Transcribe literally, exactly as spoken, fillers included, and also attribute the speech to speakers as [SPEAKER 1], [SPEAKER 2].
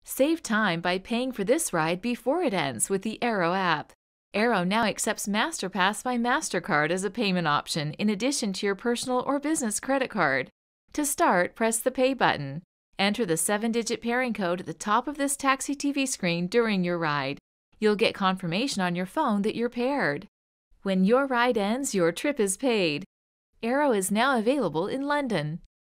[SPEAKER 1] Save time by paying for this ride before it ends with the Arro app. Arro now accepts MasterPass by MasterCard as a payment option in addition to your personal or business credit card. To start, press the Pay button. Enter the seven digit pairing code at the top of this Taxi T V screen during your ride. You'll get confirmation on your phone that you're paired. When your ride ends, your trip is paid. Arro is now available in London.